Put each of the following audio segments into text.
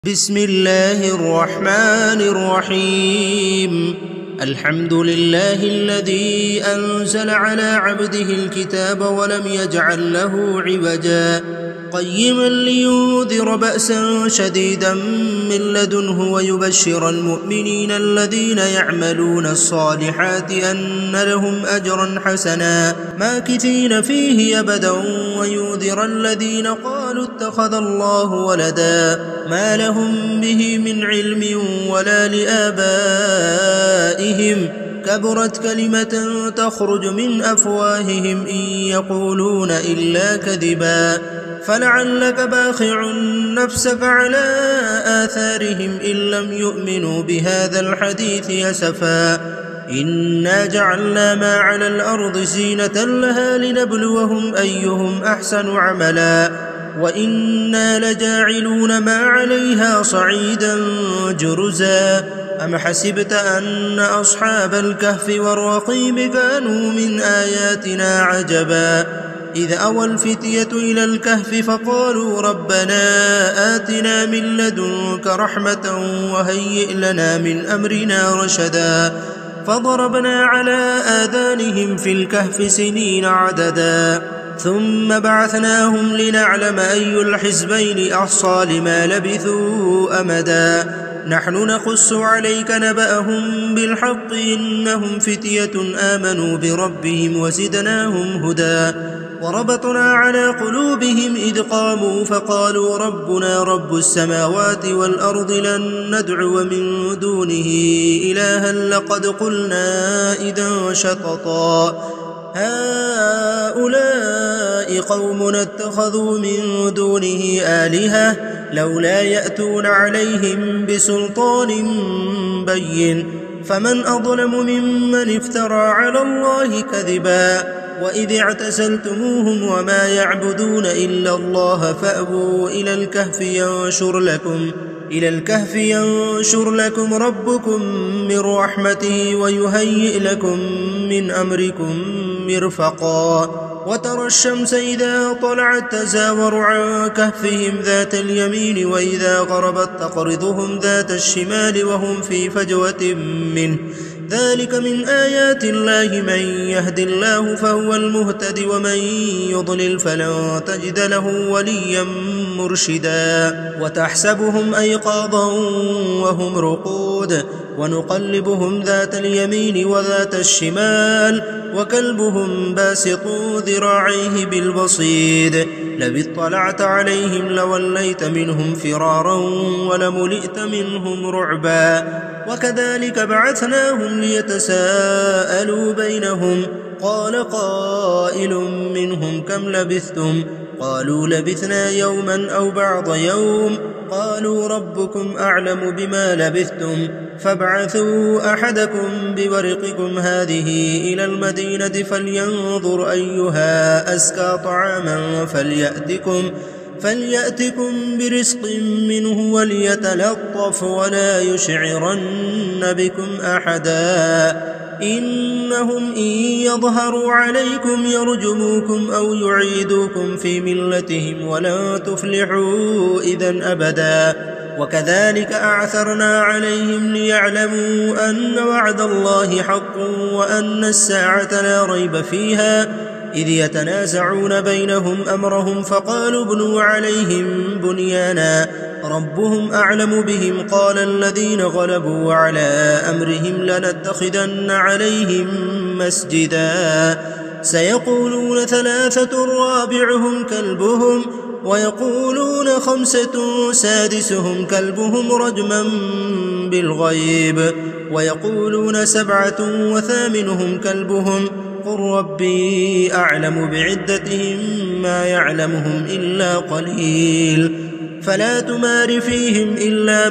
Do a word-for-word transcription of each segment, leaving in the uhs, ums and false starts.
بسم الله الرحمن الرحيم. الحمد لله الذي أنزل على عبده الكتاب ولم يجعل له عوجا قيما لينذر بأسا شديدا من لدنه ويبشر المؤمنين الذين يعملون الصالحات أن لهم أجرا حسنا ماكثين فيه أبدا وينذر الذين قالوا اتخذ الله ولدا ما لهم به من علم ولا لآبائهم كبرت كلمة تخرج من أفواههم إن يقولون إلا كذبا فلعلك باخع نفسك على آثارهم إن لم يؤمنوا بهذا الحديث أسفا إنا جعلنا ما على الأرض زينة لها لنبلوهم أيهم أحسن عملا وإنا لجاعلون ما عليها صعيدا جرزا أم حسبت أن أصحاب الكهف والرقيم كانوا من آياتنا عجبا إذ أوى الفتية إلى الكهف فقالوا ربنا آتنا من لدنك رحمة وهيئ لنا من أمرنا رشدا فضربنا على آذانهم في الكهف سنين عددا ثم بعثناهم لنعلم أي الحزبين أحصى لما لبثوا أمدا نحن نقص عليك نبأهم بالحق إنهم فتية آمنوا بربهم وزدناهم هدى وربطنا على قلوبهم إذ قاموا فقالوا ربنا رب السماوات والأرض لن ندعو من دونه إلها لقد قلنا إذا شططا هؤلاء قومنا اتخذوا من دونه آلهة لولا يأتون عليهم بسلطان بين فمن أظلم ممن افترى على الله كذبا وإذ اعتزلتموهم وما يعبدون إلا الله فأووا إلى الكهف ينشر لكم إلى الكهف ينشر لكم ربكم من رحمته ويهيئ لكم من أمركم مرفقا وترى الشمس إذا طلعت تزاور عن كهفهم ذات اليمين وإذا غربت تقرضهم ذات الشمال وهم في فجوة منه ذلك من آيات الله من يهد الله فهو المهتد ومن يضلل فلن تجد له وليا مرشدا وتحسبهم أيقاظا وهم رقود ونقلبهم ذات اليمين وذات الشمال وكلبهم باسط ذراعيه بالبصيد لو اطلعت عليهم لوليت منهم فرارا ولملئت منهم رعبا وكذلك بعثناهم ليتساءلوا بينهم قال قائل منهم كم لبثتم قالوا لبثنا يوما أو بعض يوم قالوا ربكم أعلم بما لبثتم فابعثوا أحدكم بورقكم هذه إلى المدينة فلينظر أيها أزكى طعاما فليأتكم فليأتكم برزق منه وليتلطف ولا يشعرن بكم أحدا إنهم إن يظهروا عليكم يرجموكم أو يعيدوكم في ملتهم ولن تفلحوا إذن أبدا وكذلك أعثرنا عليهم ليعلموا أن وعد الله حق وأن الساعة لا ريب فيها إذ يتنازعون بينهم أمرهم فقالوا ابنوا عليهم بنيانا ربهم أعلم بهم قال الذين غلبوا على أمرهم لنتخذن عليهم مسجدا سيقولون ثلاثة رابعهم كلبهم ويقولون خمسة سادسهم كلبهم رجما بالغيب ويقولون سبعة وثامنهم كلبهم قل ربي أعلم بعدتهم ما يعلمهم إلا قليل فلا تمار فيهم إلا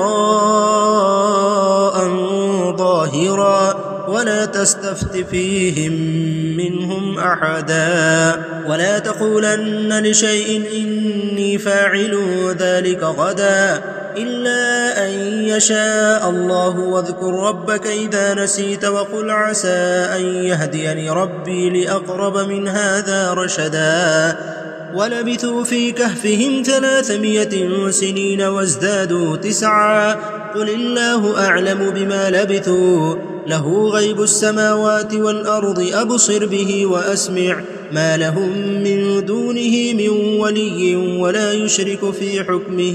مراء ظاهرا ولا تستفت فيهم منهم أحدا ولا تقولن لشيء إني فاعل ذلك غدا إلا أن يشاء الله واذكر ربك إذا نسيت وقل عسى أن يهديني ربي لأقرب من هذا رشدا ولبثوا في كهفهم ثلاثمائة سنين وازدادوا تسعا قل الله أعلم بما لبثوا له غيب السماوات والأرض أبصر به وأسمع ما لهم من دونه من ولي ولا يشرك في حكمه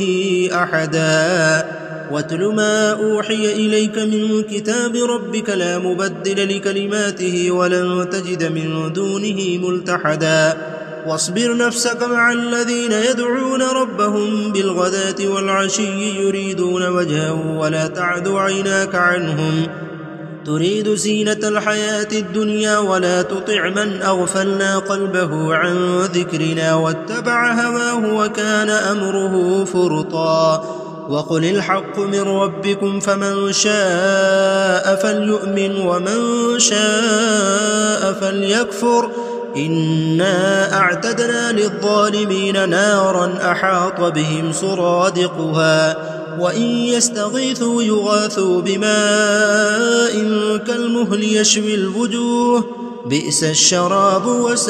أحدا واتل ما أوحي إليك من كتاب ربك لا مبدل لكلماته ولن تجد من دونه ملتحدا واصبر نفسك مع الذين يدعون ربهم بالغداة والعشي يريدون وجهه ولا تعد عيناك عنهم تريد زينة الحياة الدنيا ولا تطع من أغفلنا قلبه عن ذكرنا واتبع هواه وكان أمره فرطا وقل الحق من ربكم فمن شاء فليؤمن ومن شاء فليكفر إنا أعتدنا للظالمين نارا أحاط بهم سرادقها وإن يستغيثوا يغاثوا بماء كالمهل يشوي الوجوه بئس الشراب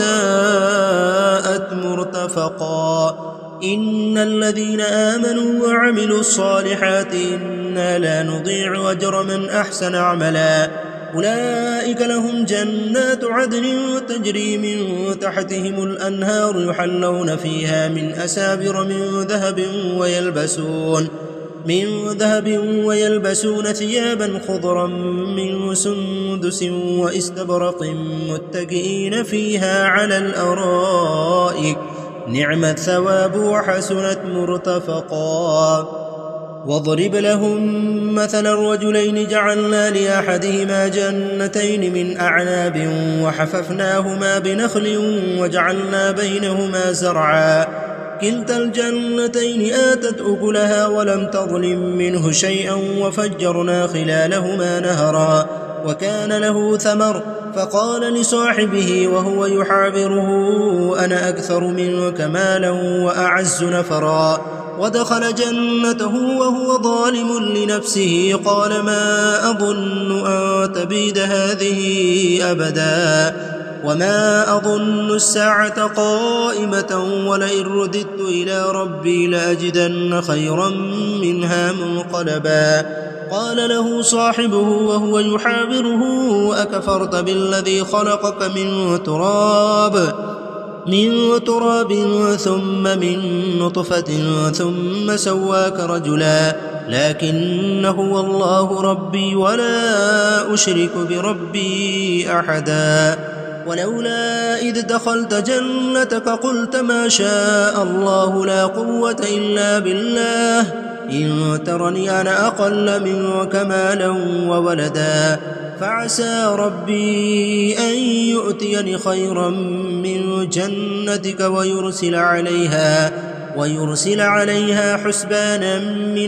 وساءت مرتفقا إن الذين آمنوا وعملوا الصالحات إنا لا نضيع أجر من أحسن عملا أولئك لهم جنات عدن تجري من تحتهم الأنهار يحلون فيها من أسابر من ذهب ويلبسون من ذهب ويلبسون ثيابا خضرا من سندس واستبرق متكئين فيها على الأرائك نعم الثواب وحسنت مرتفقا واضرب لهم مثل الرجلين جعلنا لأحدهما جنتين من أعناب وحففناهما بنخل وجعلنا بينهما زرعا كلتا الجنتين آتت أكلها ولم تظلم منه شيئا وفجرنا خلالهما نهرا وكان له ثمر فقال لصاحبه وهو يحاوره أنا أكثر منك مالا وأعز نفرا ودخل جنته وهو ظالم لنفسه قال ما أظن أن تبيد هذه أبدا وما أظن الساعة قائمة ولئن رددت إلى ربي لأجدن خيرا منها منقلبا قال له صاحبه وهو يحاوره أكفرت بالذي خلقك من تراب من تراب ثم من نطفة ثم سواك رجلا لكن هو الله ربي ولا أشرك بربي أحدا ولولا إذ دخلت جنتك قلت ما شاء الله لا قوة إلا بالله إن ترني أنا أقل منك مالا وولدا فعسى ربي أن يؤتيني خيرا من جنتك ويرسل عليها ويرسل عليها حسبانا من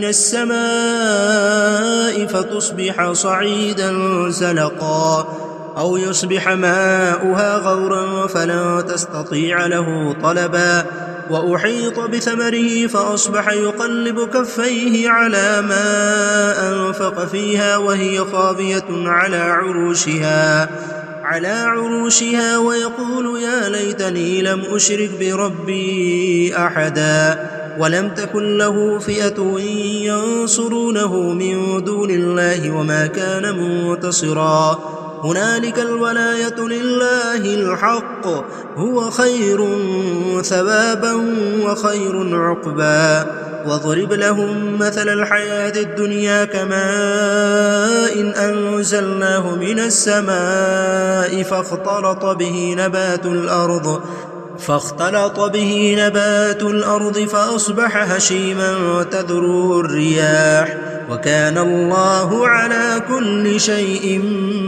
السماء فتصبح صعيدا زلقا أو يصبح ماؤها غورا فلا تستطيع له طلبا وأحيط بثمره فأصبح يقلب كفيه على ما أنفق فيها وهي خاوية على عروشها على عروشها ويقول يا ليتني لم أشرك بربي أحدا ولم تكن له فئة ينصرونه من دون الله وما كان منتصرا هنالك الولاية لله الحق هو خير ثوابا وخير عقبا واضرب لهم مثل الحياة الدنيا كماء إن أنزلناه من السماء فاختلط به نبات الأرض فاختلط به نبات الأرض فأصبح هشيما تذروه الرياح وكان الله على كل شيء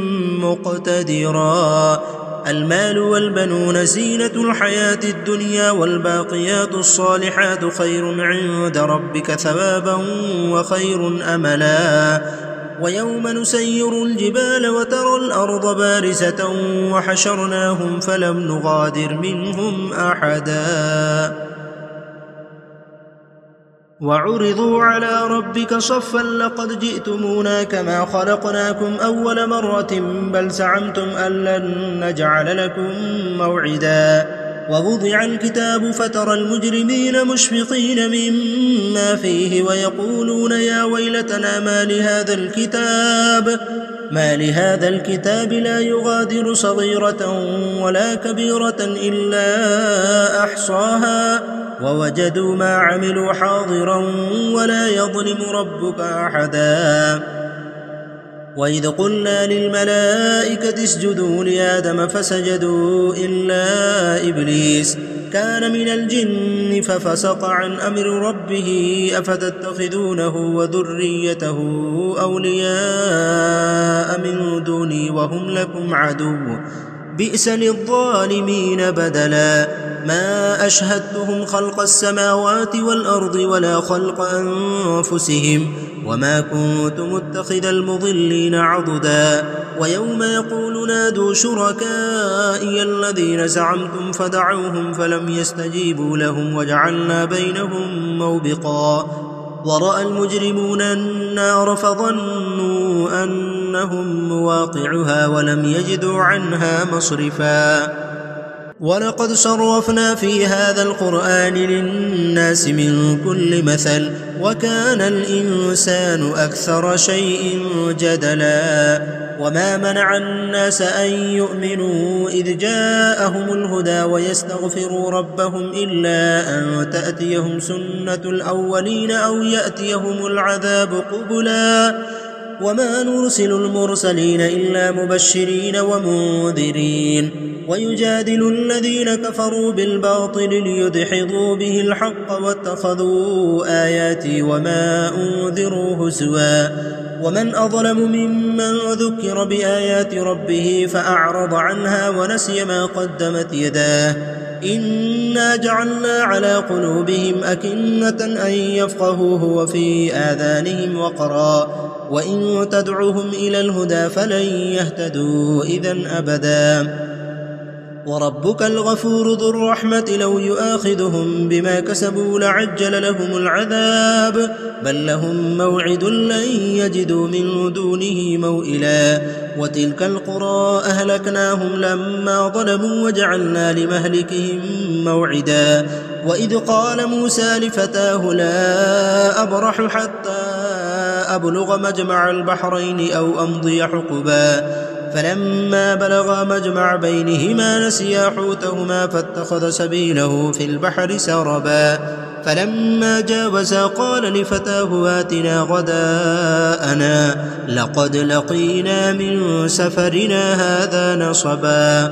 مقتدرا المال والبنون زينة الحياة الدنيا والباقيات الصالحات خير عند ربك ثوابا وخير أملا ويوم نسير الجبال وترى الأرض بارزة وحشرناهم فلم نغادر منهم أحدا وعرضوا على ربك صفا لقد جئتمونا كما خلقناكم أول مرة بل زعمتم أن لن نجعل لكم موعدا ووضع الكتاب فترى المجرمين مشفقين مما فيه ويقولون يا ويلتنا ما لهذا الكتاب ما لهذا الكتاب لا يغادر صغيرة ولا كبيرة إلا أحصاها ووجدوا ما عملوا حاضرا ولا يظلم ربك أحدا. وإذ قلنا للملائكة اسجدوا لآدم فسجدوا إلا إبليس كان من الجن ففسق عن أمر ربه أفتتخذونه وذريته أولياء من دوني وهم لكم عدو بئس للظالمين بدلا. ما أشهدتهم خلق السماوات والأرض ولا خلق أنفسهم وما كنت متخذ المضلين عضدا. ويوم يقول نادوا شركائي الذين زعمتم فدعوهم فلم يستجيبوا لهم وجعلنا بينهم موبقا. ورأى المجرمون النار فظنوا أنهم مواقعها ولم يجدوا عنها مصرفا. ولقد صرفنا في هذا القرآن للناس من كل مثل وكان الإنسان أكثر شيء جدلا. وما منع الناس أن يؤمنوا إذ جاءهم الهدى ويستغفروا ربهم إلا أن تأتيهم سنة الأولين أو يأتيهم العذاب قبلا. وما نرسل المرسلين إلا مبشرين ومنذرين ويجادل الذين كفروا بالباطل ليدحضوا به الحق واتخذوا آياتي وما أنذروا هزوا. ومن أظلم ممن ذكر بآيات ربه فأعرض عنها ونسي ما قدمت يداه إنا جعلنا على قلوبهم أكنة أن يفقهوه وفي آذانهم وقرا وإن تدعوهم إلى الهدى فلن يهتدوا إذن أبدا. وربك الغفور ذو الرحمة لو يؤاخذهم بما كسبوا لعجل لهم العذاب بل لهم موعد لن يجدوا من دونه موئلا. وتلك القرى أهلكناهم لما ظلموا وجعلنا لمهلكهم موعدا. وإذ قال موسى لفتاه لا أبرح حتى أبلغ مجمع البحرين أو أمضي حقبا فلما بلغا مجمع بينهما نسيا حوتهما فاتخذ سبيله في البحر سربا. فلما جاوزا قال لفتاه آتنا غداءنا لقد لقينا من سفرنا هذا نصبا.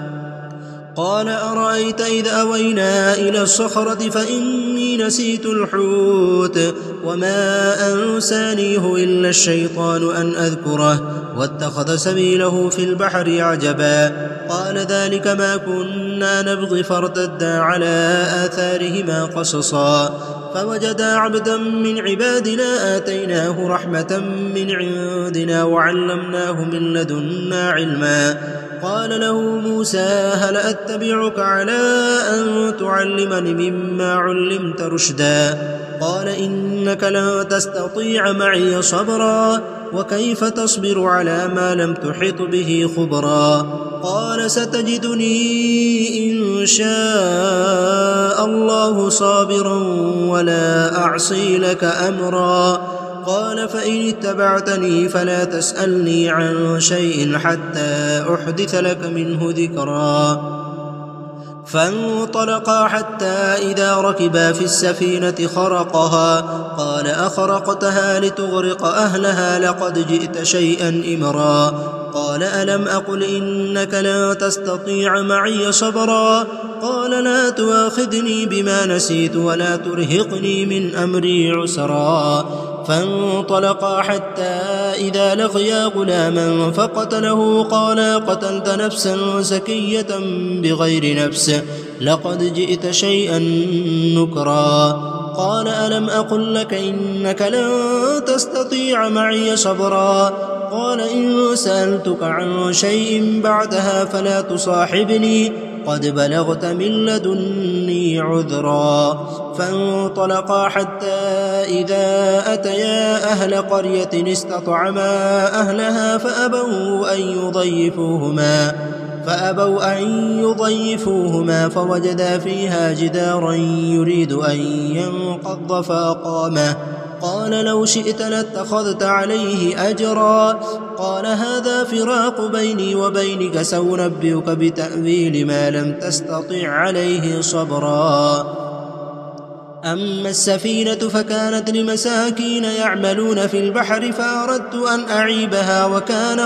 قال أرأيت إذ أوينا إلى الصخرة فإني نسيت الحوت وما أنسانيه إلا الشيطان أن أذكره واتخذ سبيله في البحر عجبا. قال ذلك ما كنا نبغي فارتدا على آثارهما قصصا فوجدا عبدا من عبادنا آتيناه رحمة من عندنا وعلمناه من لدنا علما. قال له موسى هل أتبعك على أن تعلمني مما علمت رشدا قال إنك لن تستطيع معي صبرا وكيف تصبر على ما لم تحط به خبرا. قال ستجدني إن شاء الله صابرا ولا أعصي لك أمرا. قال فإن اتبعتني فلا تسألني عن شيء حتى أحدث لك منه ذكرا. فانطلقا حتى إذا ركبا في السفينة خرقها قال أخرقتها لتغرق أهلها لقد جئت شيئا إمرا. قال ألم أقل إنك لن تستطيع معي صبرا قال لا تؤاخذني بما نسيت ولا ترهقني من أمري عسرا. فانطلقا حتى إذا لقيا غلاما فقتله قال قتلت نفسا زكية بغير نفس لقد جئت شيئا نكرا. قال ألم أقل لك إنك لن تستطيع معي صبرا قال إن سألتك عن شيء بعدها فلا تصاحبني قد بلغت من لدني عذرا. فانطلقا حتى إذا أتيا أهل قرية استطعما أهلها فأبوا أن يضيفوهما فأبوا أن يضيفوهما فوجدا فيها جدارا يريد أن ينقض فأقامه قال لو شئت لاتخذت عليه أجرا قال هذا فراق بيني وبينك سأنبئك بتأويل ما لم تستطع عليه صبرا. أما السفينة فكانت لمساكين يعملون في البحر فأردت أن أعيبها وكان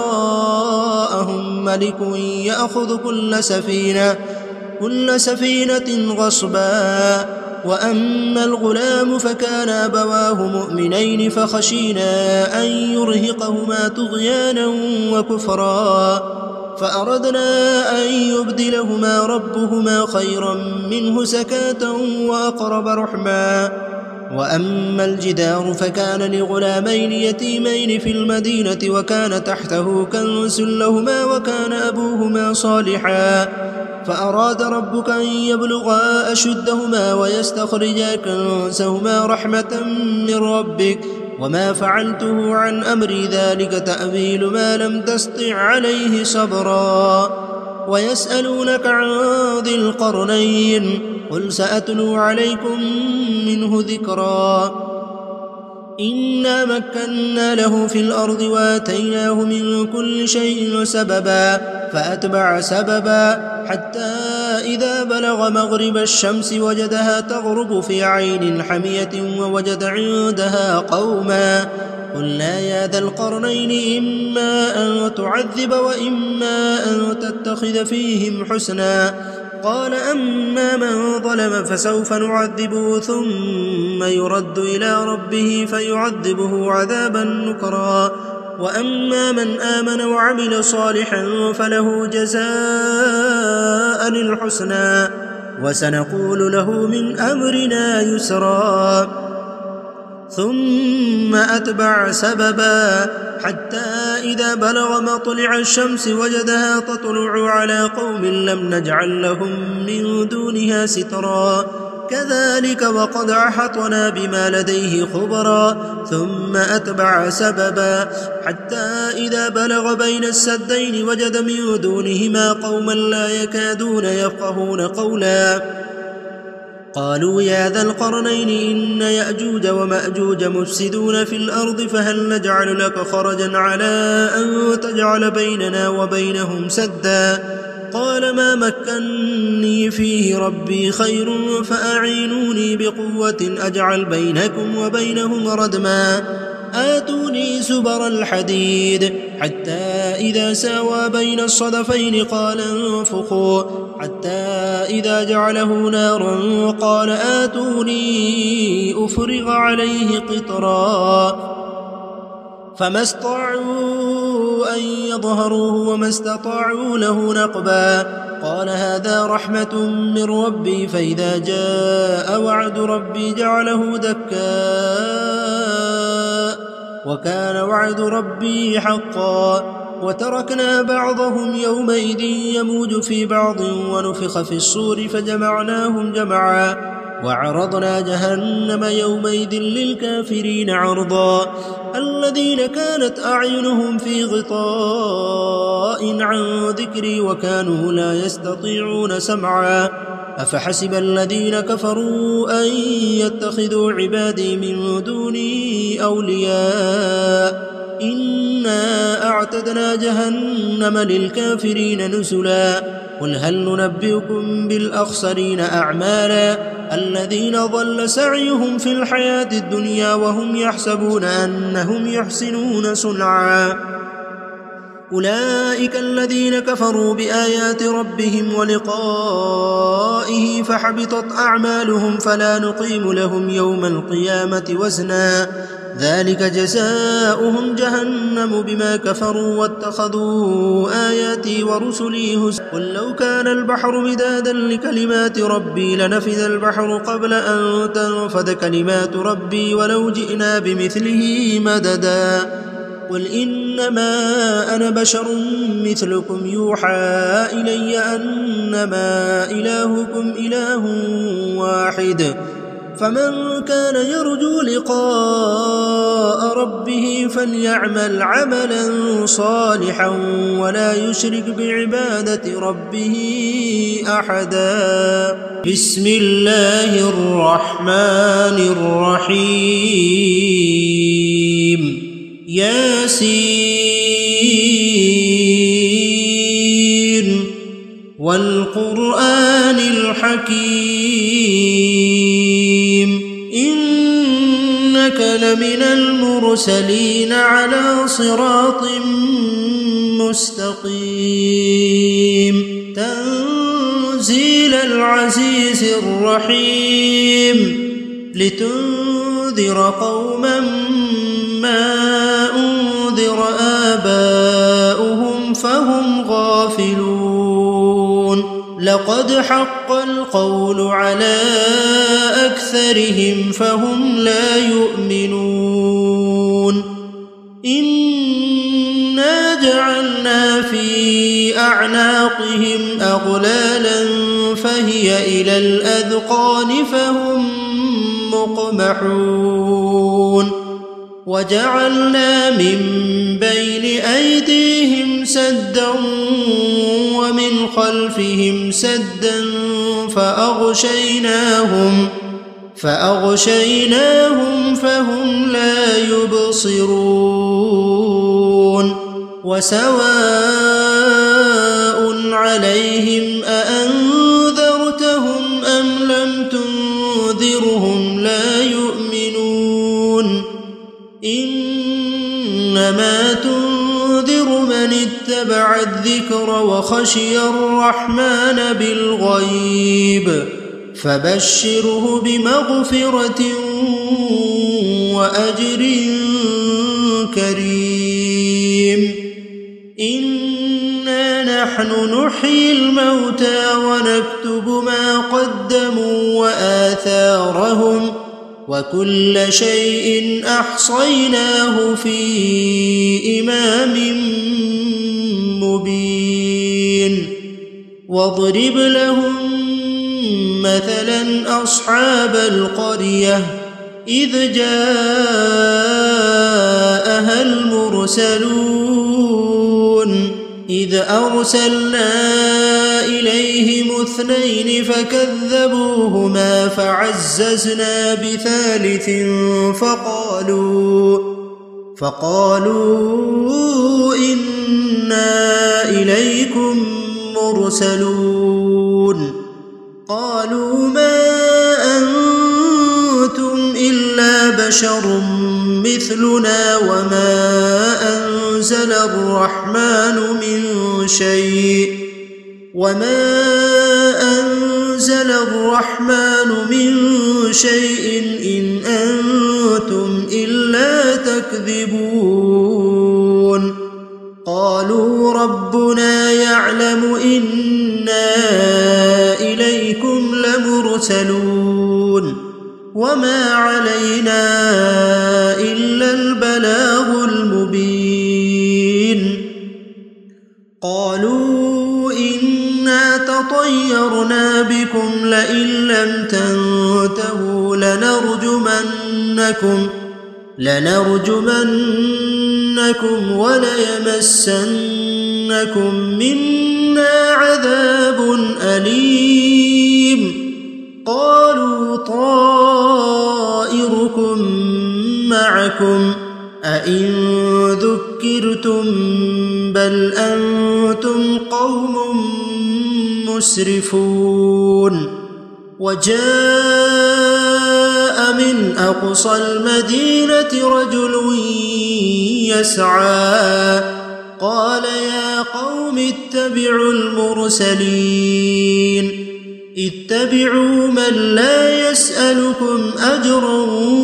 وراءهم ملك يأخذ كل سفينة كل سفينة غصبا. وأما الغلام فكان أبواه مؤمنين فخشينا أن يرهقهما طغيانا وكفرا فأردنا أن يبدلهما ربهما خيرا منه زكاة وأقرب رحما. وأما الجدار فكان لغلامين يتيمين في المدينة وكان تحته كنز لهما وكان أبوهما صالحا فأراد ربك أن يبلغا أشدهما ويستخرجا كنزهما رحمة من ربك وما فعلته عن أمري ذلك تأويل ما لم تسطع عليه صبرا. ويسألونك عن ذي القرنين قل سأتلو عليكم منه ذكرا. إنا مكنا له في الأرض وآتيناه من كل شيء سببا فأتبع سببا حتى إذا بلغ مغرب الشمس وجدها تغرب في عين حمية ووجد عندها قوما قلنا يا ذا القرنين إما أن تعذب وإما أن تتخذ فيهم حسنا قال أما من ظلم فسوف نعذبه ثم يرد إلى ربه فيعذبه عذابا نكرا وأما من آمن وعمل صالحا فله جزاء الحسنى وسنقول له من أمرنا يسرا. ثم أتبع سببا حتى إذا بلغ مطلع الشمس وجدها تطلع على قوم لم نجعل لهم من دونها سترا كذلك وقد أحطنا بما لديه خبرا. ثم أتبع سببا حتى إذا بلغ بين السدين وجد من دونهما قوما لا يكادون يفقهون قولا قالوا يا ذا القرنين إن يأجوج ومأجوج مفسدون في الأرض فهل نجعل لك خرجا على أن تجعل بيننا وبينهم سدا قال ما مكني فيه ربي خير فأعينوني بقوة أجعل بينكم وبينهم ردما آتوني زبر الحديد حتى إذا ساوى بين الصدفين قال انفخوا حتى إذا جعله نارا قال آتوني أفرغ عليه قطرا فما استطاعوا أن يظهروه وما استطاعوا له نقبا قال هذا رحمة من ربي فإذا جاء وعد ربي جعله دكا وكان وعد ربي حقا وتركنا بعضهم يومئذ يموج في بعض ونفخ في الصور فجمعناهم جمعا وعرضنا جهنم يومئذ للكافرين عرضا الذين كانت أعينهم في غطاء عن ذكري وكانوا لا يستطيعون سمعا أفحسب الذين كفروا أن يتخذوا عبادي من دوني أولياء إنا أعتدنا جهنم للكافرين نزلا قل هل ننبئكم بالأخسرين أعمالا الذين ضل سعيهم في الحياة الدنيا وهم يحسبون أنهم يحسنون صنعا أولئك الذين كفروا بآيات ربهم ولقائه فحبطت أعمالهم فلا نقيم لهم يوم القيامة وزنا ذلك جزاؤهم جهنم بما كفروا واتخذوا آياتي ورسلي هزوا قل لو كان البحر مدادا لكلمات ربي لنفذ البحر قبل أن تنفذ كلمات ربي ولو جئنا بمثله مددا قل إنما أنا بشر مثلكم يوحى إلي أنما إلهكم إله واحد فمن كان يرجو لقاء ربه فليعمل عملا صالحا ولا يشرك بعبادة ربه أحدا. بسم الله الرحمن الرحيم. ياسين والقرآن الحكيم إنك لمن المرسلين على صراط مستقيم تنزيل العزيز الرحيم لتنذر قوما ما أنذر آباؤهم فهم غافلون لقد حق القول على أكثرهم فهم لا يؤمنون إنا جعلنا في أعناقهم أغلالا فهي إلى الأذقان فهم مقمحون وجعلنا من بين أيديهم سدا ومن خلفهم سدا فأغشيناهم فأغشيناهم فهم لا يبصرون وسواء عليهم أأنذرتهم أم لم تنذرهم لا يؤمنون إنما تنذر من اتبع الذكر وخشي الرحمن بالغيب فبشره بمغفرة وأجر كريم إنا نحن نحيي الموتى ونكتب ما قدموا وآثارهم وكل شيء أحصيناه في إمام مبين واضرب لهم مثلا أصحاب القرية إذ جاءها المرسلون إذ أرسلنا إليهم اثنين فكذبوهما فعززنا بثالث فقالوا فقالوا إنا إليكم مرسلون قالوا ما أنتم إلا بشر مثلنا وما أنزل الرحمن من شيء وما أنزل الرحمن من شيء إن أنتم إلا تكذبون قالوا ربنا يعلم إنا إليكم لمرسلون وما علينا إلا البلاغ المبين قالوا إنا تطيرنا بكم لئن لم تنتهوا لنرجمنكم لنرجمنكم وليمسنكم منا عذاب أليم قالوا طائركم معكم أئن ذكرتم بل أنتم قوم مسرفون وجاء من أقصى المدينة رجل يسعى قال يا قوم اتبعوا المرسلين اتبعوا من لا يسألكم أجرا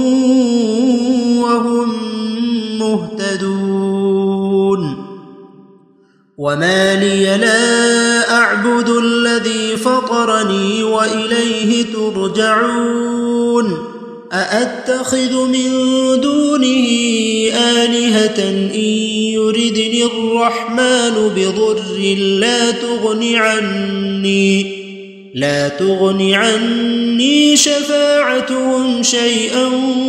وهم مهتدون وما لي لا أعبد الذي فطرني وإليه ترجعون أأتخذ من دونه آلهة إن يردني الرحمن بضر لا تغن عني لا تغن عني شفاعتهم شيئا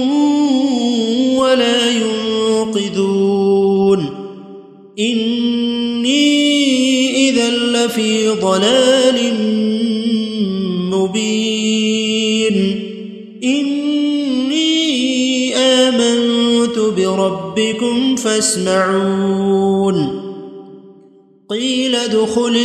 ولا ينقذون إني إذا لفي ضلال مبين إني آمنت بربكم فاسمعون قيل ادخل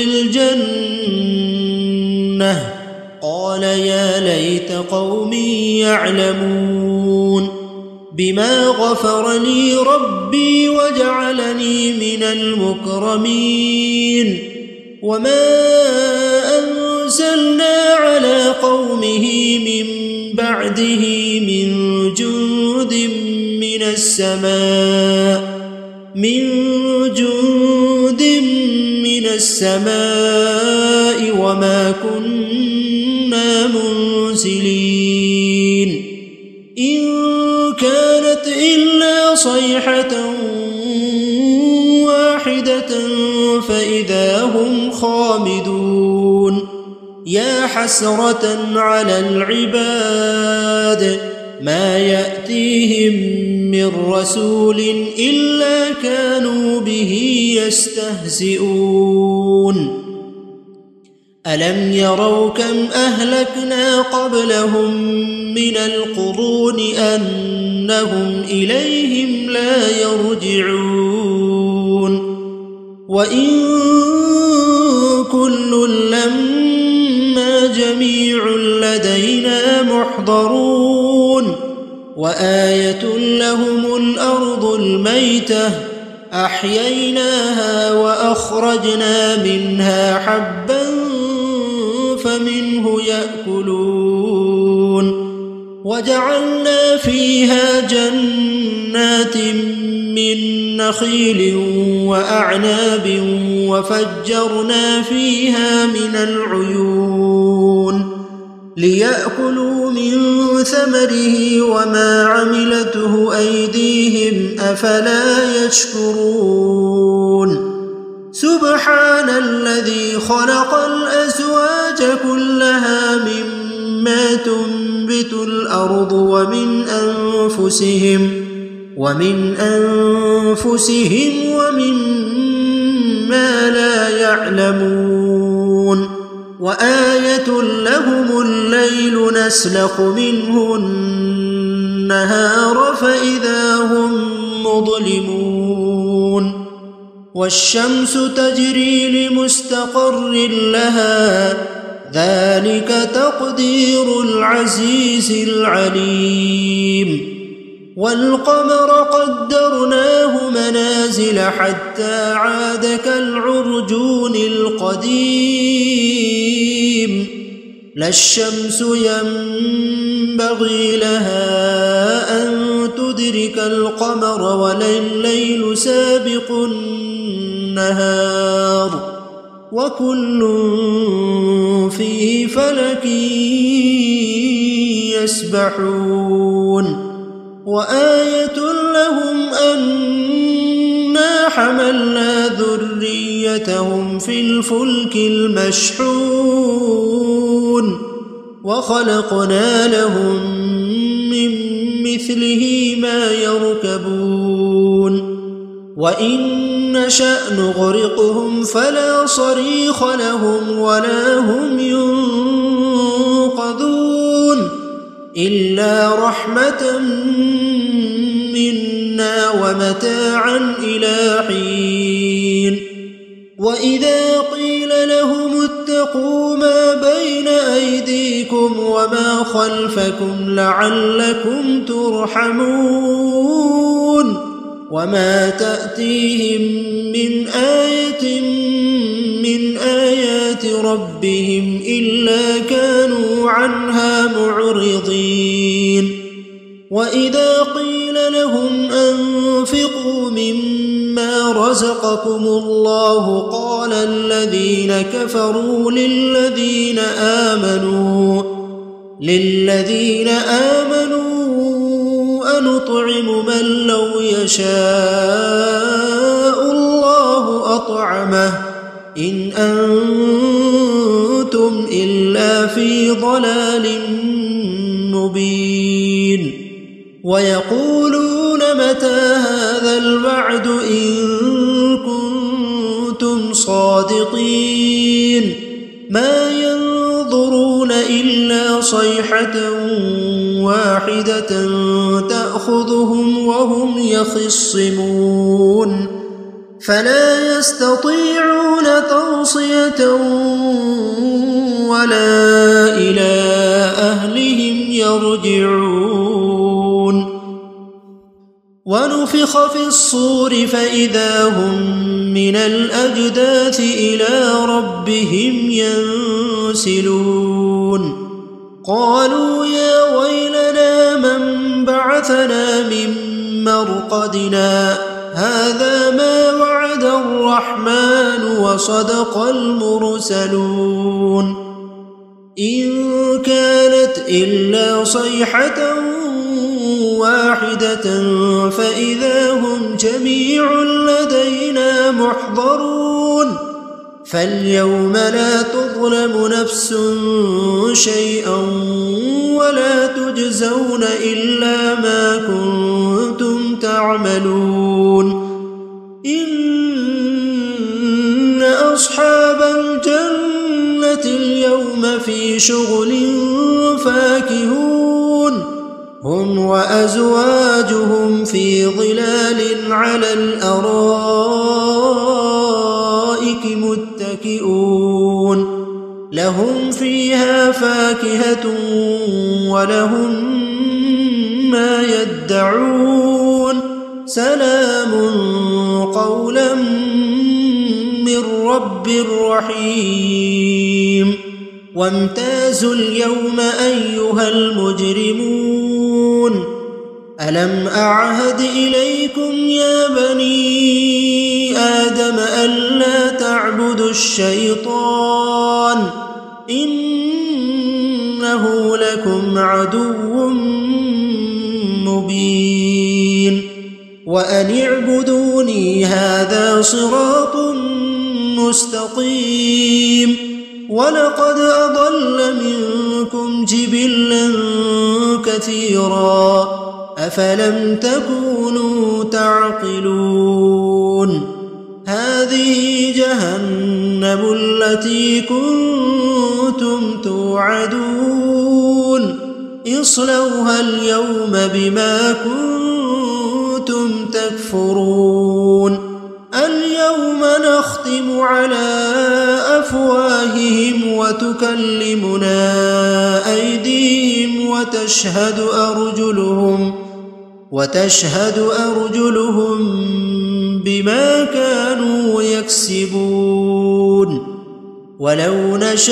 الجنة قال يا ليت قومي يعلمون بما غفر لي ربي وجعلني من المكرمين وما أنزلنا على قومه من بعده من جند من السماء من جند من السماء وما كنا منزلين إن كانت إلا صيحة واحدة فإذا هم خامدون يا حسرة على العباد ما يأتيهم من رسول إلا كانوا به يستهزئون ألم يروا كم أهلكنا قبلهم من القرون أنهم إليهم لا يرجعون وإن كل لما جميع لدينا محضرون وآية لهم الأرض الميتة أحييناها وأخرجنا منها حبا فمنه يأكلون وجعلنا فيها جنات من نخيل وأعناب وفجرنا فيها من العيون ليأكلوا من ثمره وما عملته أيديهم أفلا يشكرون سبحان الذي خلق الأزواج كلها مما تنبت الأرض ومن أنفسهم ومن أنفسهم ومما لا يعلمون وآية لهم الليل نسلخ منه النهار فإذا هم مظلمون والشمس تجري لمستقر لها ذلك تقدير العزيز العليم والقمر قدرناه منازل حتى عاد كالعرجون القديم لا الشمس ينبغي لها أن تدرك القمر ولا الليل سابق النهار وكل في فلك يسبحون وآية لهم أنا حملنا ذريتهم في الفلك المشحون وخلقنا لهم من مثله ما يركبون وإن نشأ نغرقهم فلا صريخ لهم ولا هم ينقذون إلا رحمة منا ومتاعا إلى حين وإذا قيل لهم اتقوا ما بين أيديكم وما خلفكم لعلكم ترحمون وما تأتيهم من آية من آيات ربهم إلا كانوا عنها معرضين وإذا قيل لهم أنفقوا مما رزقكم الله قال الذين كفروا للذين آمنوا للذين آمنوا أنطعم من لو يشاء الله أطعمه إن أنتم إلا لفي ضلال مبين ويقولون متى هذا الوعد إن كنتم صادقين ما ينظرون إلا صيحة واحدة تأخذهم وهم يخصمون فلا يستطيعون توصية ولا إلى أهلهم يرجعون ونفخ في الصور فإذا هم من الأجداث إلى ربهم ينسلون قالوا يا ويلنا من بعثنا من مرقدنا هذا ما وعد الرحمن وصدق المرسلون إن كانت إلا صيحة واحدة فإذا هم جميع لدينا محضرون فاليوم لا تظلم نفس شيئا ولا تجزون إلا ما كنتم تعملون إن أصحاب الجنة اليوم في شغل فاكهون هم وأزواجهم في ظلال على الأرائك متكئون لهم فيها فاكهة ولهم ما يدعون سلام قولا من رب رحيم وامتازوا اليوم أيها المجرمون ألم أعهد إليكم يا بني آدم ألا تعبدوا الشيطان إنه لكم عدو مبين وأن اعبدوني هذا صراط مستقيم ولقد أضل منكم جبلا كثيرا أفلم تكونوا تعقلون هذه جهنم التي كنتم توعدون اصلوها اليوم بما كنتم تكفرون اليوم نختم على أفواههم وتكلمنا أيديهم وتشهد أرجلهم وتشهد أرجلهم بما كانوا يكسبون ولو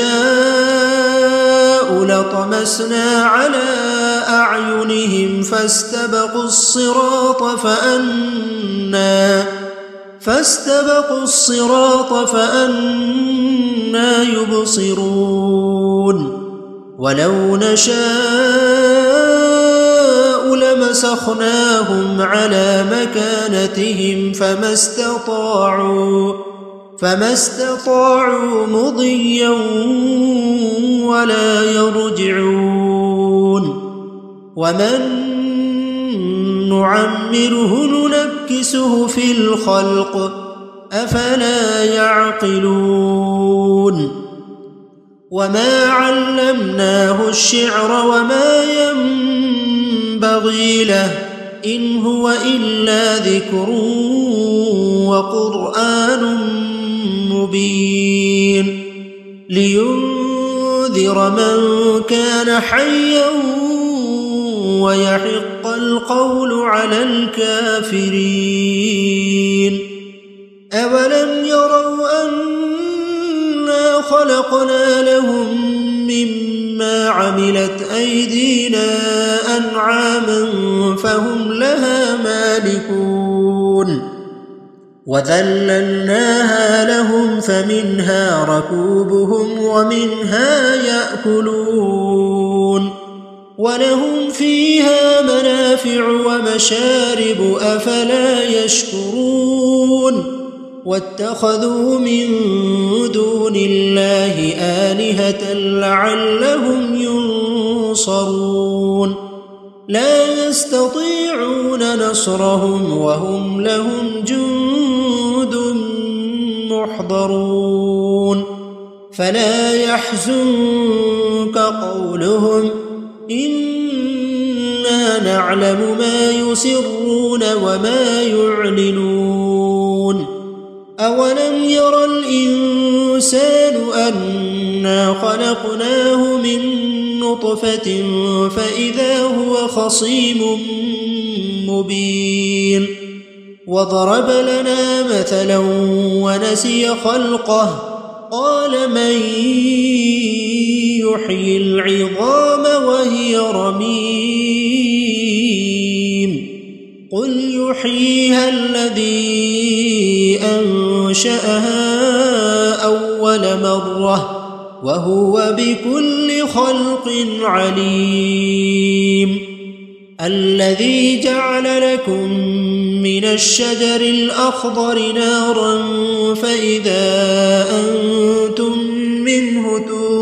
نشاء لطمسنا على أعينهم فاستبقوا الصراط فأنى فاستبقوا الصراط فأنى يبصرون ولو نشاء لمسخناهم على مكانتهم فما استطاعوا فما استطاعوا مضيا ولا يرجعون ومن نعمره ننكسه في الخلق أفلا يعقلون وما علمناه الشعر وما ينبغي له إن هو إلا ذكر وقرآن مبين لينذر من كان حيا ويحق القول على الكافرين أولم يروا أنا خلقنا لهم مما عملت أيدينا أنعاما فهم لها مالكون وذللناها لهم فمنها ركوبهم ومنها يأكلون ولهم فيها منافع ومشارب أفلا يشكرون واتخذوا من دون الله آلهة لعلهم ينصرون لا يستطيعون نصرهم وهم لهم جند محضرون فلا يحزنك قولهم إنا نعلم ما يسرون وما يعلنون أولم ير الإنسان أنا خلقناه من نطفة فإذا هو خصيم مبين وضرب لنا مثلا ونسي خلقه قال من يحيي العظام وهي رميم قل يحييها الذي أنشأها أول مرة وهو بكل خلق عليم الذي جعل لكم من الشجر الأخضر نارا فإذا أنتم منه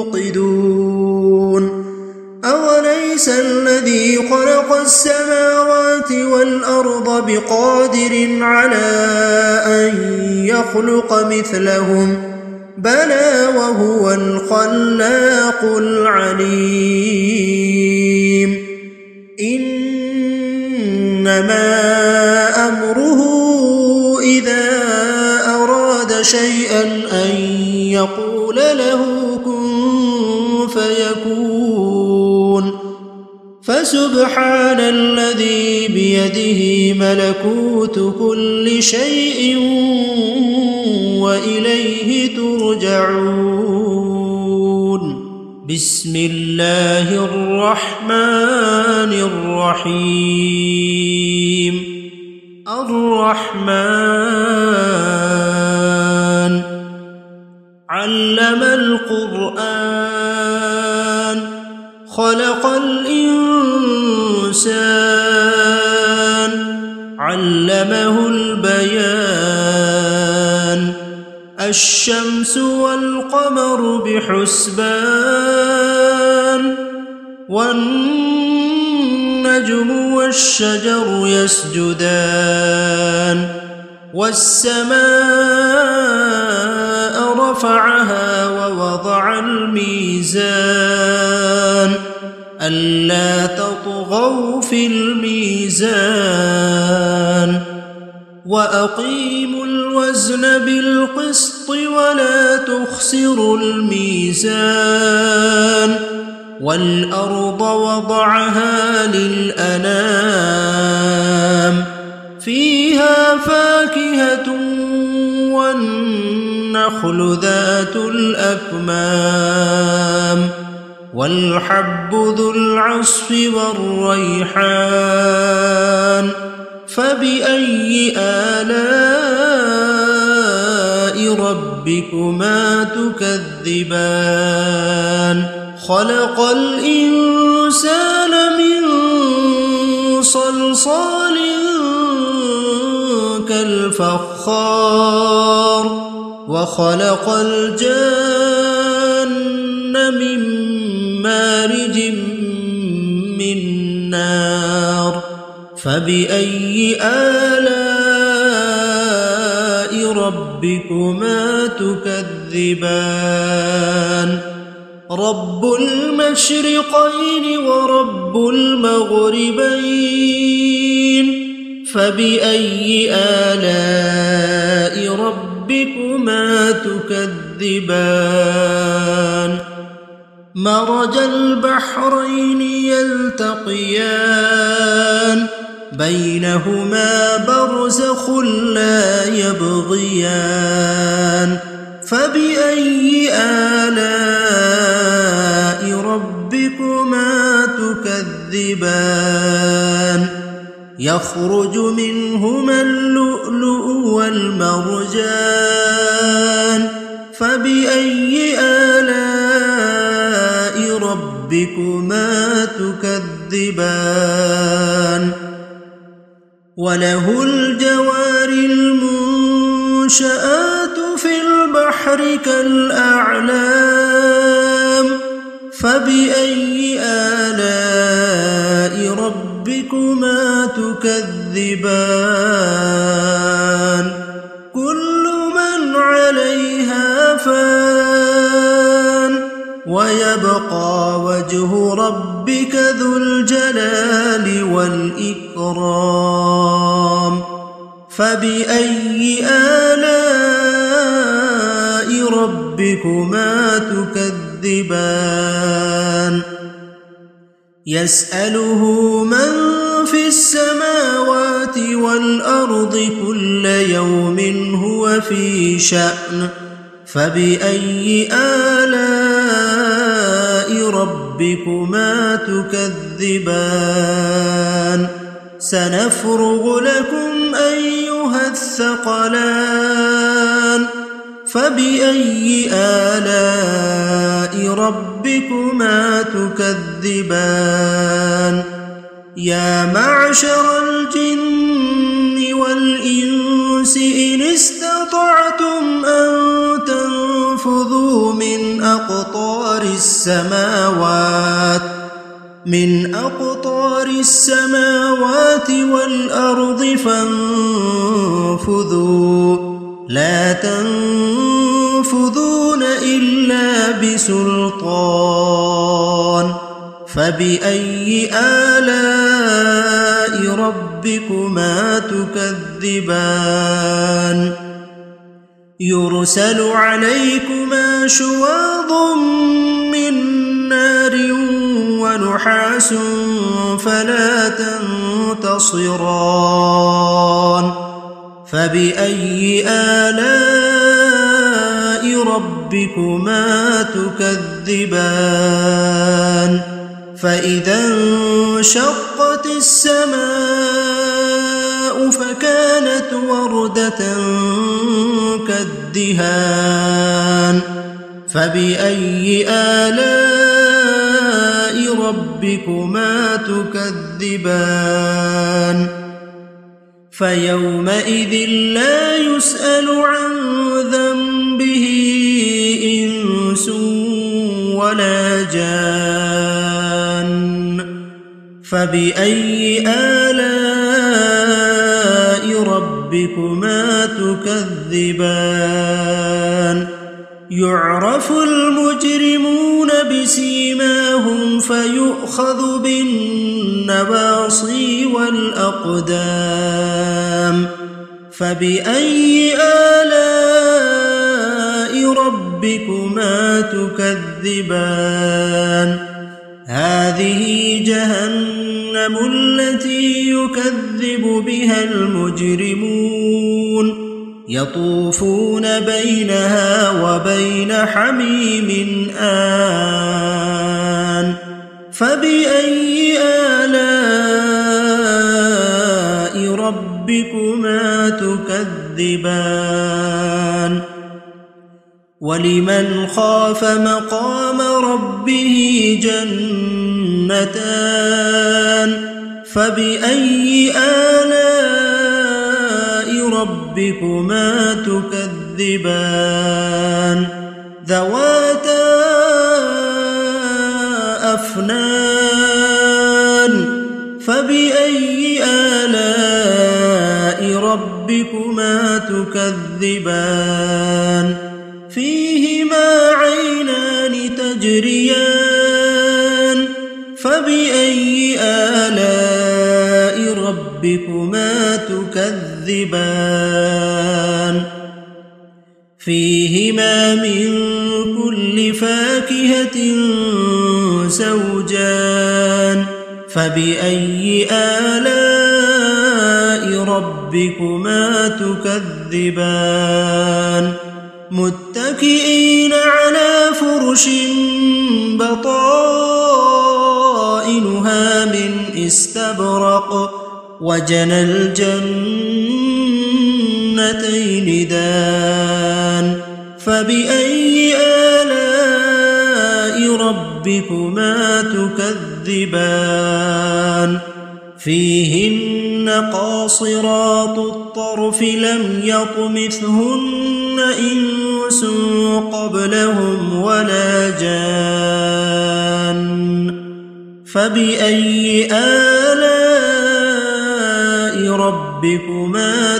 توقدون أوليس الذي خلق السماوات والأرض بقادر على أن يخلق مثلهم بلى وهو الخلاق العليم إنما أمره إذا أراد شيئا أن يقول له كن فيكون فسبحان الذي بيده ملكوت كل شيء وإليه ترجعون بسم الله الرحمن الرحيم الرحمن علم القرآن خلق الإنسان علمه البيان الشمس والقمر بحسبان والنجم والشجر يسجدان والسماء رفعها ووضع الميزان ألا تطغوا في الميزان وأقيموا الوزن بالقسط ولا تخسروا الميزان والأرض وضعها للأنام فيها فاكهة والنخل ذات الأكمام والحب ذو العصف والريحان فبأي آلاء ربكما تكذبان خلق الإنسان من صلصال كالفخار وخلق الجن من مارج من نار فبأي آلاء ربكما تكذبان رب المشرقين ورب المغربين فبأي آلاء ربكما تكذبان مرج البحرين يلتقيان بينهما برزخ لا يبغيان فبأي آلاء ربكما تكذبان يخرج منهما اللؤلؤ والمرجان فبأي آلاء ربكما تكذبان وله الجوار المنشآت المنشآت في البحر كالأعلام فبأي آلاء ربكما تكذبان كل من عليها فان ويبقى وجه ربك ذو الجلال والإكرام فبأي آلاء ربكما تكذبان يسأله من في السماوات والأرض كل يوم هو في شأن فبأي آلاء ربكما تكذبان سنفرغ لكم أيها الثقلان فبأي آلاء ربكما تكذبان يا معشر الجن والإنس إن استطعتم أن تنفذوا من أقطار السماوات من أقطار السماوات والأرض فانفذوا لا تنفذون إلا بسلطان فبأي آلاء ربكما تكذبان يرسل عليكما شواظ من نار ونحاس فلا تنتصران فبأي آلاء ربكما تكذبان فإذا انشقت السماء فكانت وردة كالدهان فبأي آلاء ربكما تكذبان فيومئذ لا يسأل عن ذنبه إنس ولا جان فبأي آلاء ربكما تكذبان يعرف المجرمون بسيماهم فيؤخذ بالنواصي والأقدام فبأي آلاء ربكما تكذبان هذه جهنم التي يكذب بها المجرمون يطوفون بينها وبين حميم آن فبأي آلاء ربكما تكذبان ولمن خاف مقام ربه جنتان فبأي آلاء ربكما تكذبان ذواتا أفنان فبأي آلاء ربكما تكذبان فيهما عينان تجريان فبأي آلاء ربكما تكذبان فيهما من كل فاكهة زوجان فبأي آلاء ربكما تكذبان متكئين على فرش بطائنها من استبرق وجنى الجنتين دان فبأي آلاء ربكما تكذبان فيهن قاصرات الطرف لم يطمثهن إنس قبلهم ولا جان فبأي آلاء ربكما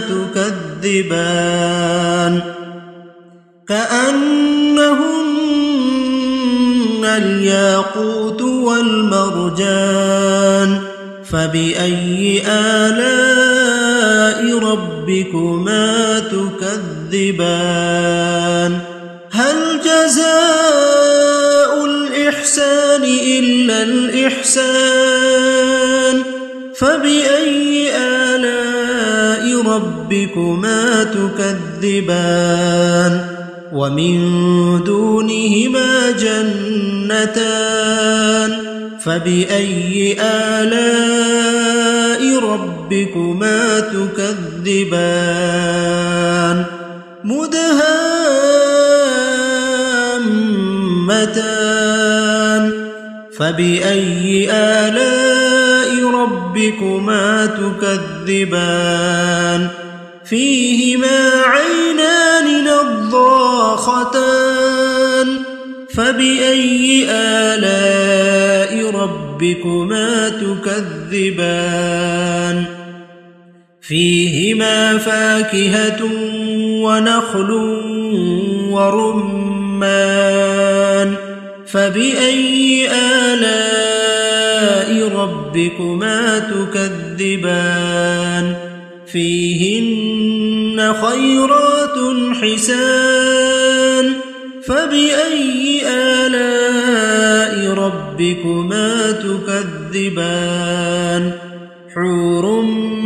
تكذبان كأنهن الياقوت والمرجان فبأي آلاء ربكما تكذبان هل جزاء الإحسان إلا الإحسان فبأي آلاء ربكما تكذبان ومن دونهما جنتان فبأي آلاء ربكما تكذبان مدهامتان فبأي آلاء ربكما تكذبان فيهما عينان نضاختان فبأي آلاء ربكما تكذبان فيهما فاكهة ونخل ورمان فبأي آلاء ربكما تكذبان فيهن خيرات حسان فبأي آلاء ربكما تكذبان حور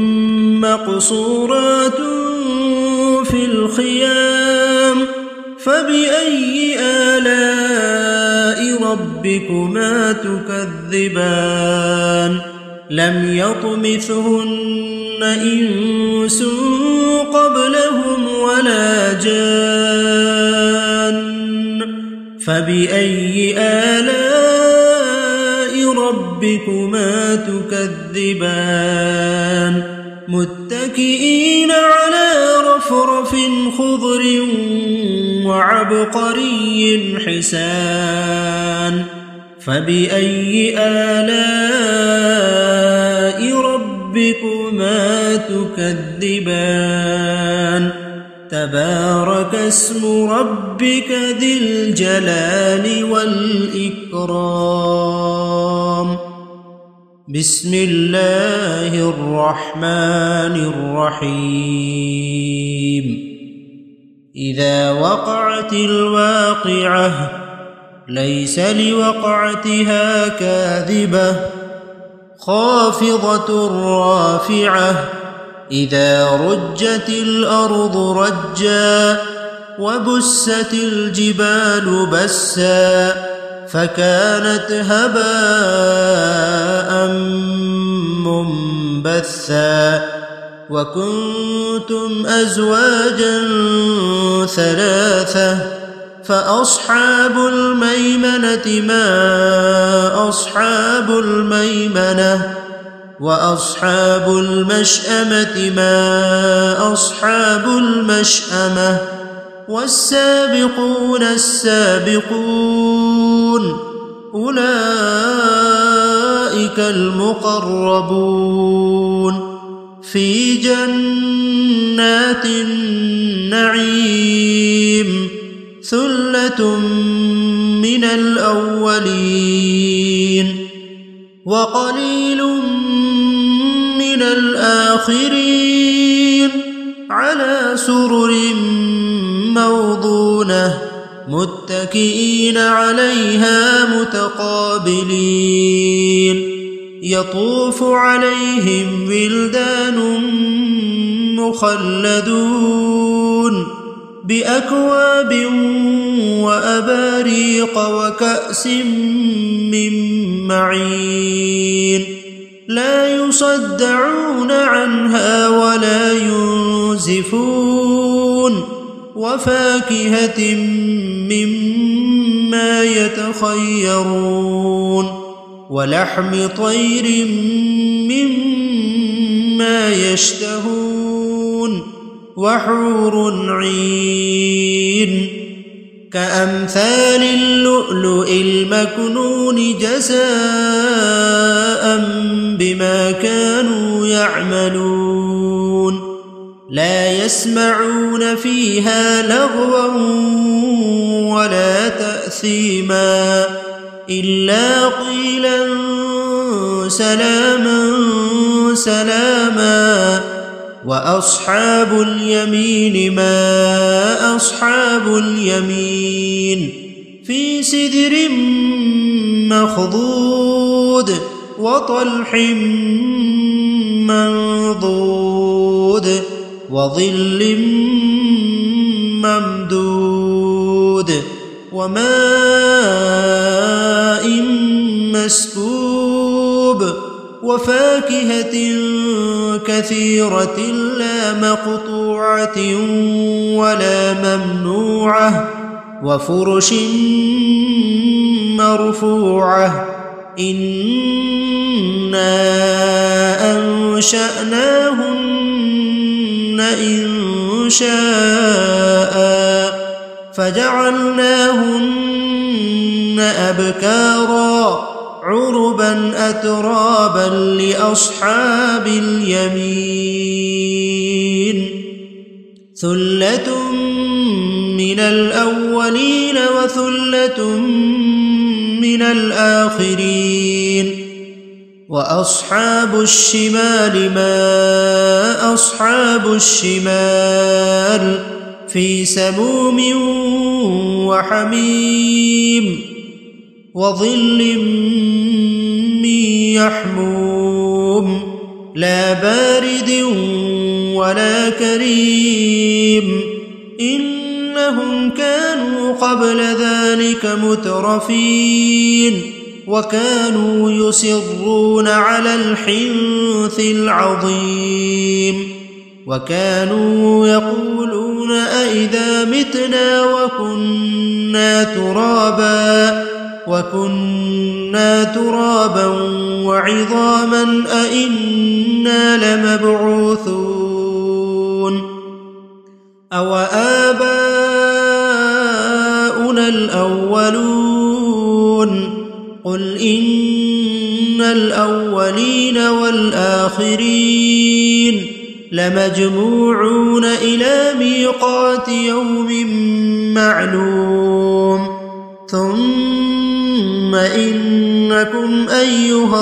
مقصورات في الخيام فبأي آلاء ربكما تكذبان لم يطمثهن إنس قبلهم ولا جان فبأي آلاء ربكما تكذبان متكئين على رفرف خضر وعبقري حسان فبأي آلاء ربكما تكذبان تبارك اسم ربك ذي الجلال والإكرام بسم الله الرحمن الرحيم إذا وقعت الواقعة ليس لوقعتها كاذبة خافضة رافعة إذا رجت الأرض رجا وبست الجبال بسا فكانت هباء منبثا وكنتم أزواجا ثلاثة فأصحاب الميمنة ما أصحاب الميمنة وأصحاب المشأمة ما أصحاب المشأمة والسابقون السابقون أولئك المقربون في جنات النعيم ثلة من الأولين وقليل من الآخرين على سرر موضونة متكئين عليها متقابلين يطوف عليهم ولدان مخلدون بأكواب وأباريق وكأس من معين لا يصدعون عنها ولا ينزفون وفاكهة مما يتخيرون ولحم طير مما مما يشتهون وحور عين كأمثال اللؤلؤ المكنون جزاء بما كانوا يعملون لا يسمعون فيها لغوا ولا تأثيما إلا قيلا سلاما سلاما وأصحاب اليمين ما أصحاب اليمين في سدر مخضود وطلح منضود وظل ممدود وماء مسكوب وفاكهة كثيرة لا مقطوعة ولا ممنوعة وفرش مرفوعة إنا أنشأناهن إن شاء فجعلناهن أبكارا عربا أترابا لأصحاب اليمين ثلة من الأولين وثلة من الآخرين وأصحاب الشمال ما أصحاب الشمال في سموم وحميم وظل من يحموم لا بارد ولا كريم إنهم كانوا قبل ذلك مترفين وكانوا يصرون على الحنث العظيم وكانوا يقولون أئذا متنا وكنا ترابا وكنا ترابا وعظاما أئنا لمبعوثون أو آباؤنا الأولون قل إن الأولين والآخرين لمجموعون إلى ميقات يوم معلوم ثم إنكم أيها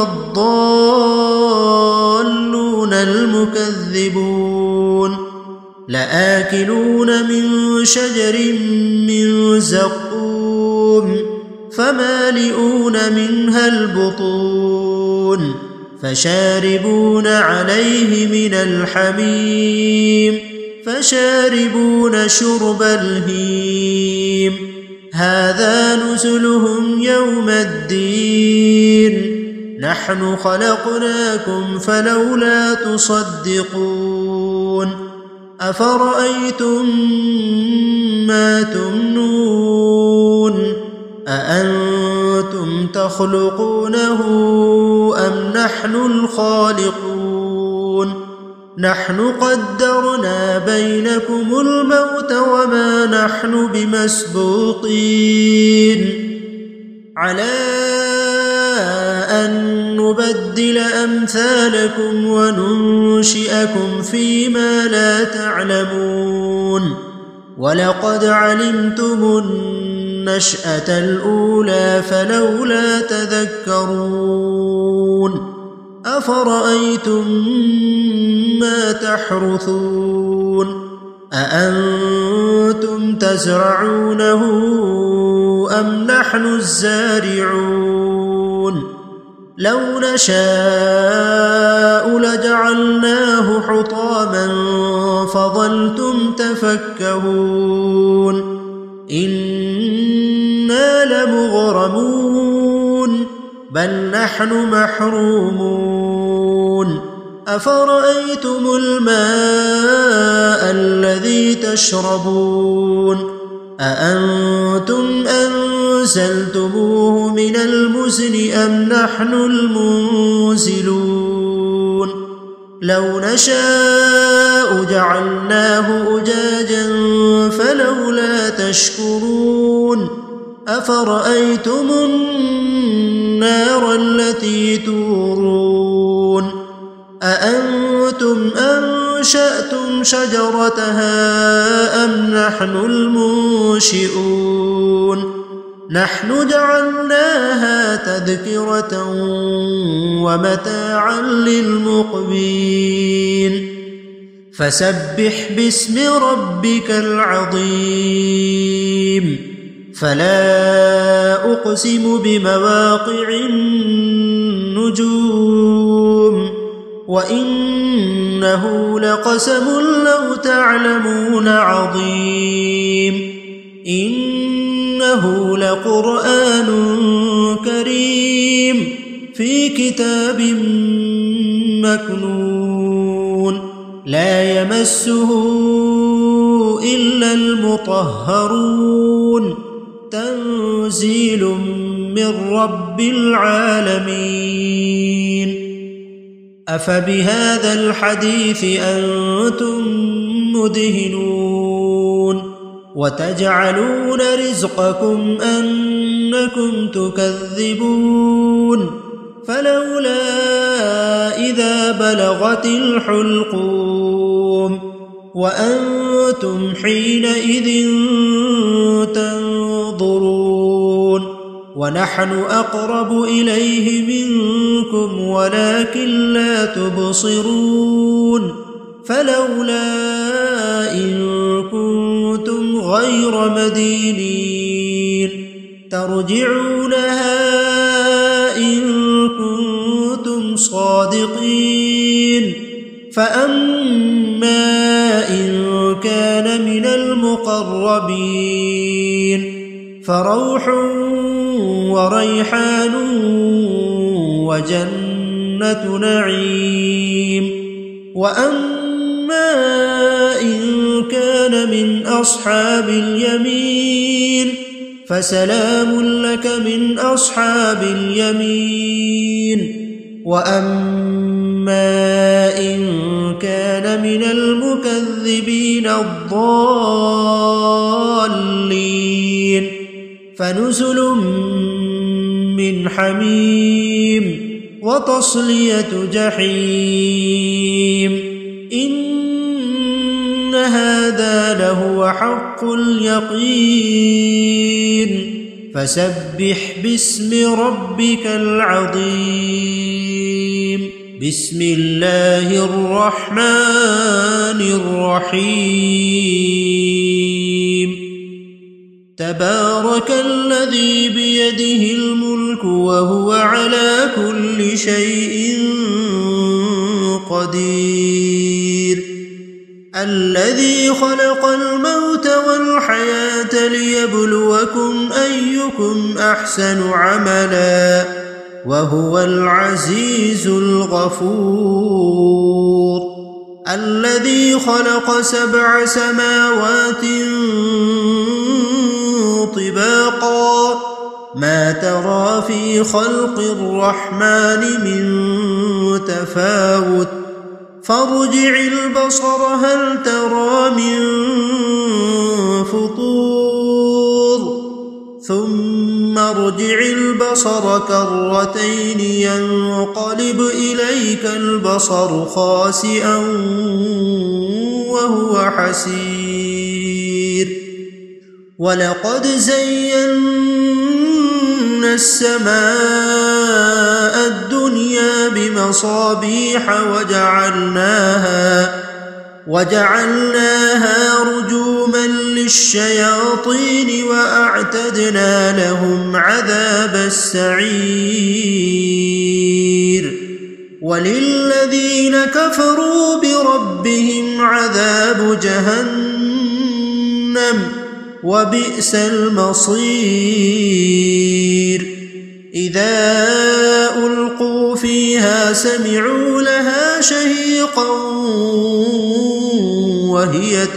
الضالون المكذبون لآكلون من شجر من زقوم فمالئون منها البطون فشاربون عليه من الحميم فشاربون شرب الهيم هذا نزلهم يوم الدين نحن خلقناكم فلولا تصدقون أفرأيتم ما تمنون أأنتم تخلقونه أم نحن الخالقون نحن قدرنا بينكم الموت وما نحن بمسبوقين على أن نبدل أمثالكم وننشئكم فيما لا تعلمون ولقد علمتم النشأة الأولى فلولا تذكرون أفرأيتم ما تحرثون أأنتم تزرعونه أم نحن الزارعون لو نشاء لجعلناه حطاما فظلتم تفكهون إنا لمغرمون بل نحن محرومون أفرأيتم الماء الذي تشربون أأنتم أنزلتموه من المزن أم نحن المنزلون لو نشاء جعلناه أجاجا فلولا تشكرون أفرأيتم النار التي تورون أأنتم أنشأتم شجرتها أم نحن المنشئون نحن جعلناها تذكرة ومتاعا للمقوين فسبح باسم ربك العظيم فلا أقسم بمواقع النجوم وإنه لقسم لو تعلمون عظيم إنه لقرآن كريم في كتاب مكنون لا يمسه إلا المطهرون تنزيل من رب العالمين أفبهذا الحديث أنتم مدهنون وتجعلون رزقكم أنكم تكذبون فلولا إذا بلغت الحلقوم وأنتم حينئذ تنظرون ونحن أقرب إليه منكم ولكن لا تبصرون فلولا إن كنتم غير مدينين ترجعونها إن كنتم صادقين فأما إن كان من المقربين فروح وريحان وجنة نعيم وأما إن كان من أصحاب اليمين فسلام لك من أصحاب اليمين وأما إن كان من المكذبين الضالين فنزل من حميم وتصلية جحيم إن هذا لهو حق اليقين فسبح باسم ربك العظيم بسم الله الرحمن الرحيم تبارك الذي بيده الملك وهو على كل شيء قدير الذي خلق الموت والحياة ليبلوكم أيكم أحسن عملا وهو العزيز الغفور الذي خلق سبع سماوات طباقا ما ترى في خلق الرحمن من تفاوت فارجع البصر هل ترى من فطور ثم ارجع البصر كرتين ينقلب إليك البصر خاسئا وهو حسير ولقد زينا السماء الدنيا بمصابيح وجعلناها وجعلناها رجوما للشياطين وأعتدنا لهم عذاب السعير وللذين كفروا بربهم عذاب جهنم وبئس المصير إذا ألقوا فيها سمعوا لها شهيقا وهي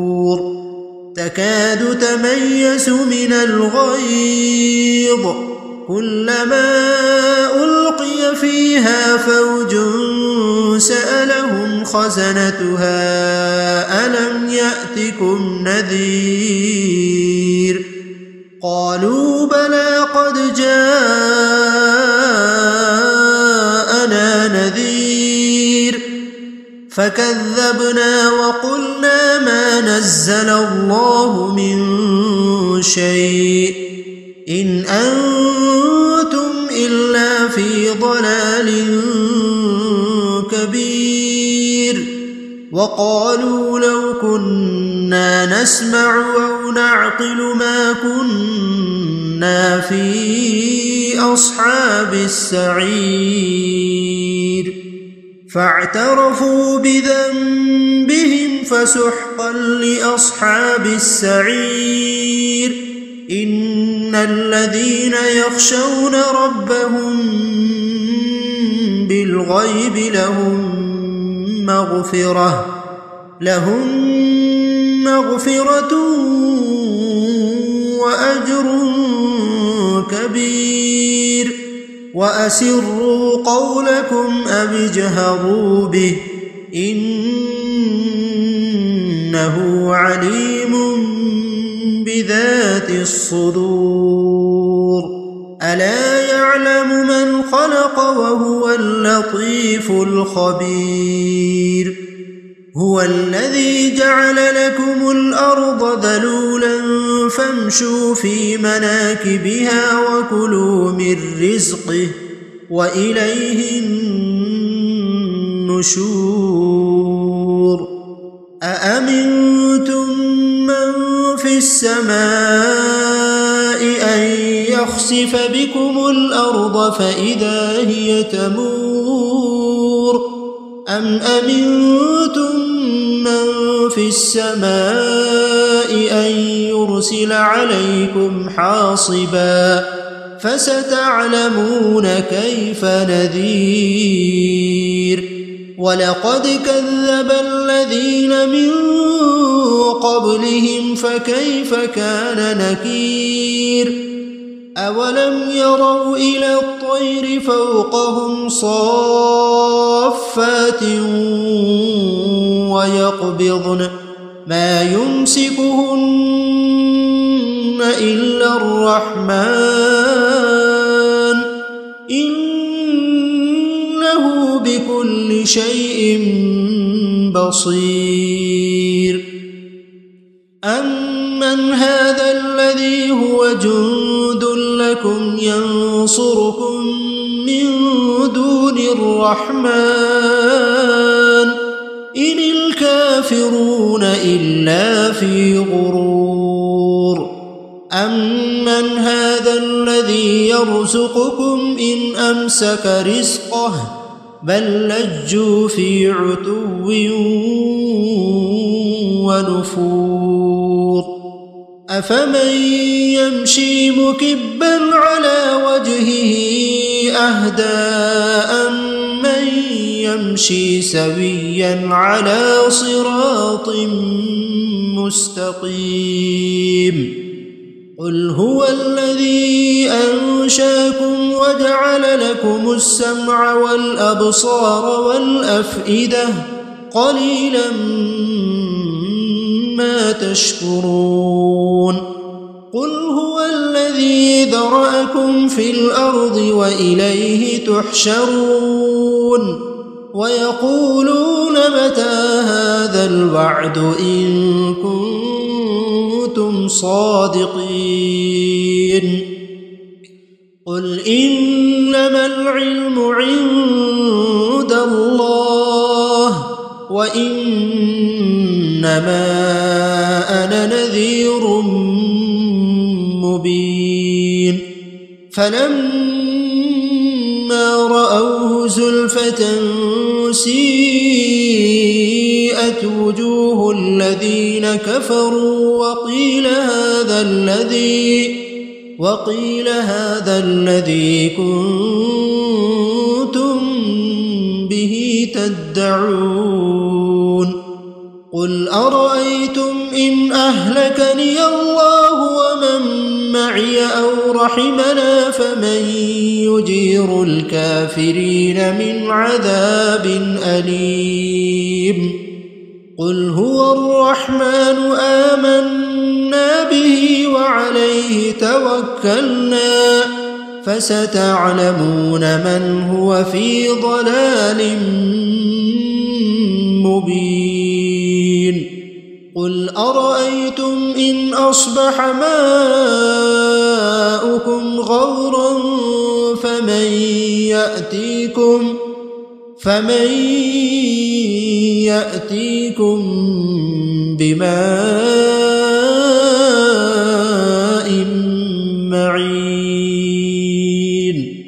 تفور تكاد تميز من الغيظ كلما ألقي فيها فوج سألهم خزنتها ألم يأتكم نذير قالوا بلى قد جاءنا نذير فكذبنا وقلنا ما نزل الله من شيء إن أنتم إلا في ضلال كبير وقالوا لو كنا نسمع أو نعقل ما كنا في أصحاب السعير فاعترفوا بذنبهم فسحقا لأصحاب السعير إن الذين يخشون ربهم بالغيب لهم مغفرة لهم مغفرة وأجر كبير وأسروا قولكم أو اجهروا به إنه عليم بذات الصدور ألا يعلم من خلق وهو اللطيف الخبير هو الذي جعل لكم الأرض ذلولا فامشوا في مناكبها وكلوا من رزقه وإليه النشور أأمنتم من في السماء أن يخسف بكم الأرض فإذا هي تمور أم أمنتم من في السماء أن يرسل عليكم حاصبا فستعلمون كيف نذير ولقد كذب الذين من قبلهم فكيف كان نكير أولم يروا إلى الطير فوقهم صافات ويقبضن ما يمسكهن إلا الرحمن إنه بكل شيء بصير أمن هذا الذي هو جند لكم ينصركم من دون الرحمن إن الكافرون إلا في غرور أمن هذا الذي يرزقكم إن أمسك رزقه بل لجوا في عتو ونفور أفمن يمشي مكبا على وجهه أهدى أمن يمشي سويا على صراط مستقيم قل هو الذي أنشاكم وجعل لكم السمع والأبصار والأفئدة قليلا ما تشكرون قل هو الذي ذرأكم في الأرض وإليه تحشرون ويقولون متى هذا الوعد إن كنتم صادقين قل إنما العلم عند الله وإنما أنا نذير مبين فلما رأوه زلفة سيئت وجوه الذين كفروا وقيل هذا الذي وقيل هذا الذي كنتم به تدعون قل أرأيتم إن أهلكني الله ومن معي أو رحمنا فمن يجير الكافرين من عذاب أليم قل هو الرحمن آمنا به وعليه توكلنا فستعلمون من هو في ضلال مبين قل أرأيتم إن أصبح ماؤكم غورا فمن يأتيكم فمن يأتيكم بماء معين